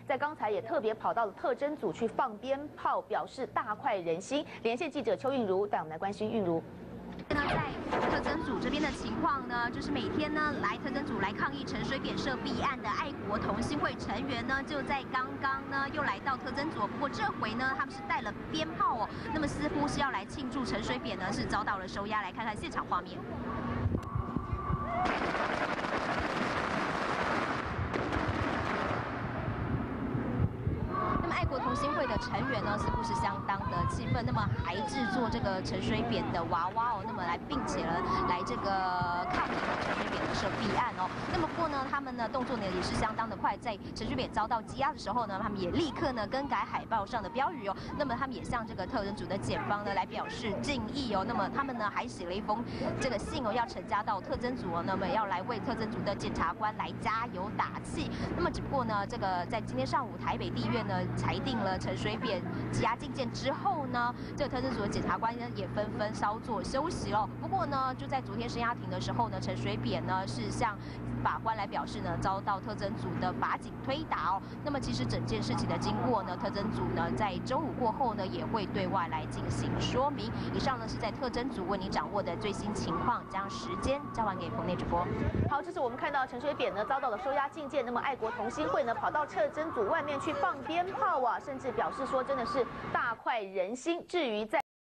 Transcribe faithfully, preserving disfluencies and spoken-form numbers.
在刚才也特别跑到了特侦组去放鞭炮，表示大快人心。连线记者邱韵如带我们来关心。韵如。 那在特侦组这边的情况呢，就是每天呢来特侦组来抗议陈水扁涉弊案的爱国同心会成员呢，就在刚刚呢又来到特侦组，不过这回呢他们是带了鞭炮哦，那么似乎是要来庆祝陈水扁呢是遭到了收押，来看看现场画面。 爱国同心会的成员呢，似乎是相当的气愤，那么还制作这个陈水扁的娃娃哦，那么来并且呢来这个抗议陈水扁的涉弊案哦。那么不过呢，他们呢动作呢也是相当的快，在陈水扁遭到羁押的时候呢，他们也立刻呢更改海报上的标语哦。那么他们也向这个特侦组的检方呢来表示敬意哦。那么他们呢还写了一封这个信哦，要呈交到特侦组哦，那么要来为特侦组的检察官来加油打气。那么只不过呢，这个在今天上午台北地院呢。 裁定了陈水扁羁押禁见之后呢，这个特侦组的检察官呢也纷纷稍作休息了。不过呢，就在昨天声押庭的时候呢，陈水扁呢是向法官来表示呢，遭到特侦组的法警推打哦。那么其实整件事情的经过呢，特侦组呢在周五过后呢也会对外来进行说明。以上呢是在特侦组为你掌握的最新情况，将时间交还给棚内主播。 好，这是我们看到陈水扁呢遭到了收押禁见，那么爱国同心会呢跑到特侦组外面去放鞭炮。 甚至表示说，真的是大快人心。至于在